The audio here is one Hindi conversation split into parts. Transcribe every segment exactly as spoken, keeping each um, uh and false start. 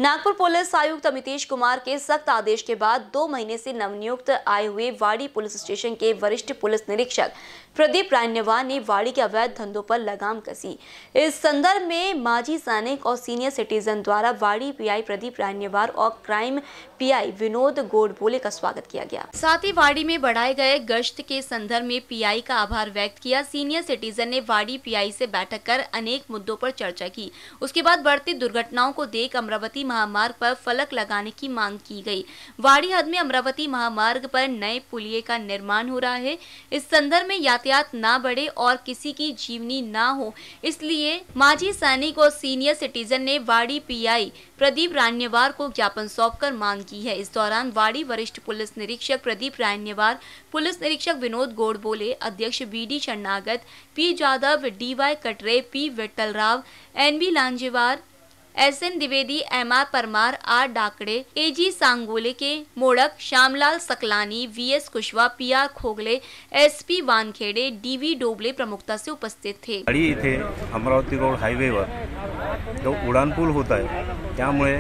नागपुर पुलिस आयुक्त अमितेश कुमार के सख्त आदेश के बाद दो महीने से नवनियुक्त आए हुए वाड़ी पुलिस स्टेशन के वरिष्ठ पुलिस निरीक्षक प्रदीप रान्यवार ने वाड़ी के अवैध धंधों पर लगाम कसी। इस संदर्भ में माजी सैनिक और सीनियर सिटीजन द्वारा वाड़ी पीआई प्रदीप रान्यवार और क्राइम पीआई विनोद गोडबोले का स्वागत किया गया। साथ ही वाड़ी में बढ़ाए गए गश्त के संदर्भ में पीआई का आभार व्यक्त किया। सीनियर सिटीजन ने वाड़ी पीआई से बैठक कर अनेक मुद्दों पर चर्चा की। उसके बाद बढ़ती दुर्घटनाओं को देख अमरावती महामार्ग पर फलक लगाने की मांग की गई। वाड़ी हद में अमरावती महामार्ग पर नए पुलिये का निर्माण हो रहा है। इस संदर्भ में यातायात ना बढ़े और किसी की जीवनी ना हो, इसलिए माजी सैनिक और सीनियर सिटीजन ने वाड़ी पीआई प्रदीप रान्यवार को ज्ञापन सौंपकर मांग की है। इस दौरान वाड़ी वरिष्ठ पुलिस निरीक्षक प्रदीप रान्यवार, पुलिस निरीक्षक विनोद गोडबोले, अध्यक्ष B D Sharnagat, P Jadhav, D Y Katre, P Vitthal Rao, N B Lanjewar, S N Dwivedi, M R Parmar, R Dakde, A G Sangole K Modak, Shyamlal Saklani, V S Kushwah, P R Khogle, S P Wankhede, D V Doble प्रमुखता से उपस्थित थे। इथे अमरावती रोड हायवेवर जो उडान पूल होत आहे त्यामुळे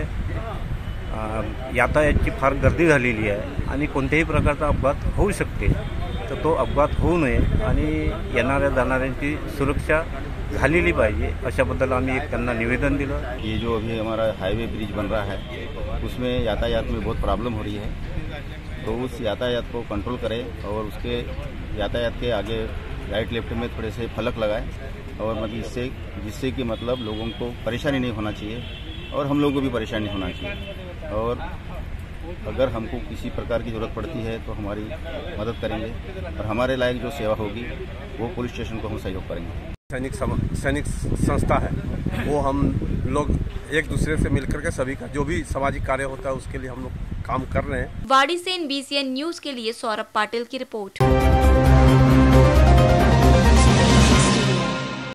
यातायातची फार गर्दी झालेली आहे आणि कोणत्याही प्रकारचा अपघात होऊ शकते, तर तो अपघात होऊ नये आणि येणाऱ्या जाणाऱ्यांची सुरक्षा झालेली पाहिजे अशाबद्दल आम्ही एक त्यांना निवेदन दिलं। ये जो अभी हमारा हाईवे ब्रिज बन रहा है उसमें यातायात में बहुत प्रॉब्लम हो रही है, तो उस यातायात को कंट्रोल करें और उसके यातायात के आगे राइट लेफ्ट में थोड़े से फलक लगाएं और मतलब इससे जिससे कि मतलब लोगों को परेशानी नहीं होना चाहिए और हम लोगों को भी परेशानी होना चाहिए। और अगर हमको किसी प्रकार की ज़रूरत पड़ती है तो हमारी मदद करेंगे और हमारे लायक जो सेवा होगी वो पुलिस स्टेशन को हम सहयोग करेंगे। सैनिक सैनिक संस्था है, वो हम लोग एक दूसरे से मिलकर के सभी का जो भी सामाजिक कार्य होता है उसके लिए हम लोग काम कर रहे हैं। वाड़ी से N B C N news के लिए सौरभ पाटिल की रिपोर्ट।